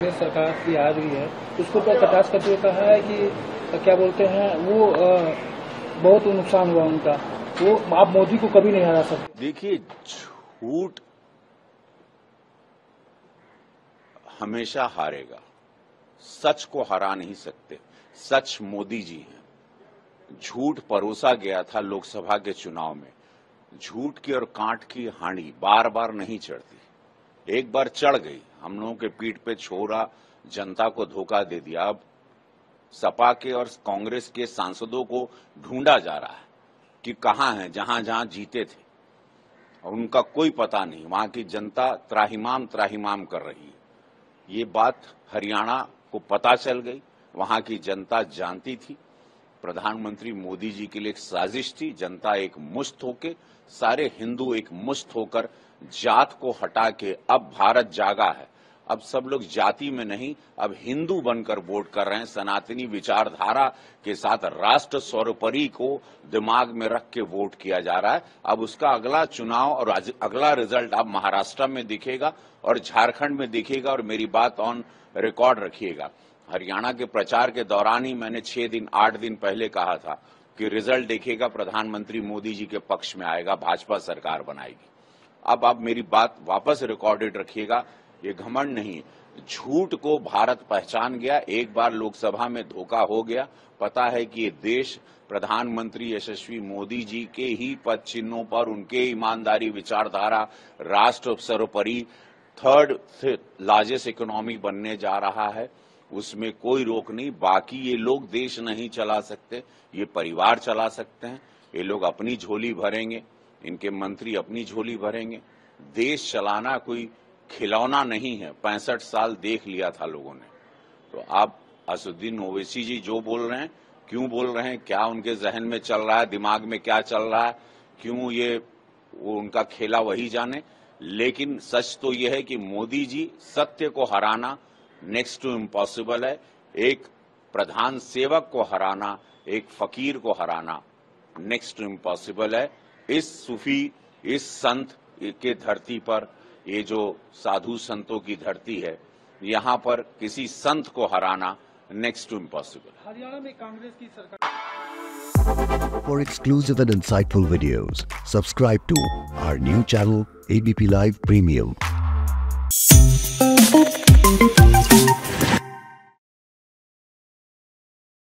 सरकार की आ रही है उसको तो कटाक्ष करते हुए कहा है कि क्या बोलते हैं वो बहुत नुकसान हुआ उनका, वो आप मोदी को कभी नहीं हरा सकते। देखिए, झूठ हमेशा हारेगा, सच को हरा नहीं सकते। सच मोदी जी हैं। झूठ परोसा गया था लोकसभा के चुनाव में। झूठ की और कांट की हांडी बार बार नहीं चढ़ती, एक बार चढ़ गई, हम लोगों के पीठ पे छोड़ा, जनता को धोखा दे दिया। अब सपा के और कांग्रेस के सांसदों को ढूंढा जा रहा है कि कहां हैं, जहां जहां जीते थे, और उनका कोई पता नहीं। वहां की जनता त्राहिमाम त्राहिमाम कर रही है। ये बात हरियाणा को पता चल गई, वहां की जनता जानती थी। प्रधानमंत्री मोदी जी के लिए एक साजिश थी। जनता एक मुश्त होके, सारे हिंदू एक मुश्त होकर जात को हटा के अब भारत जागा है। अब सब लोग जाति में नहीं, अब हिंदू बनकर वोट कर रहे हैं। सनातनी विचारधारा के साथ राष्ट्र सर्वोपरि को दिमाग में रख के वोट किया जा रहा है। अब उसका अगला चुनाव और अगला रिजल्ट अब महाराष्ट्र में दिखेगा और झारखंड में दिखेगा। और मेरी बात ऑन रिकॉर्ड रखिएगा, हरियाणा के प्रचार के दौरान ही मैंने 6 दिन 8 दिन पहले कहा था कि रिजल्ट देखिएगा, प्रधानमंत्री मोदी जी के पक्ष में आएगा, भाजपा सरकार बनाएगी। अब आप मेरी बात वापस रिकॉर्डेड रखिएगा, ये घमंड नहीं, झूठ को भारत पहचान गया। एक बार लोकसभा में धोखा हो गया, पता है कि ये देश प्रधानमंत्री यशस्वी मोदी जी के ही पद चिन्हों पर, उनके ईमानदारी विचारधारा, राष्ट्र सर्वोपरि थर्ड लार्जेस्ट इकोनॉमी बनने जा रहा है। उसमें कोई रोक नहीं। बाकी ये लोग देश नहीं चला सकते, ये परिवार चला सकते हैं। ये लोग अपनी झोली भरेंगे, इनके मंत्री अपनी झोली भरेंगे। देश चलाना कोई खिलौना नहीं है। 65 साल देख लिया था लोगों ने। तो आप असदुद्दीन ओवैसी जी जो बोल रहे हैं, क्यों बोल रहे हैं, क्या उनके जहन में चल रहा है, दिमाग में क्या चल रहा है, क्यों ये वो उनका खेला वही जाने। लेकिन सच तो यह है कि मोदी जी सत्य को हराना नेक्स्ट टू इम्पॉसिबल है। एक प्रधान सेवक को हराना, एक फकीर को हराना नेक्स्ट टू इम्पॉसिबल है। इस सूफी, इस संत के धरती पर, ये जो साधु संतों की धरती है, यहाँ पर किसी संत को हराना नेक्स्ट टू इम्पॉसिबल। हरियाणा में कांग्रेस की सरकार। For exclusive and insightful videos, subscribe to our new channel ABP Live Premium.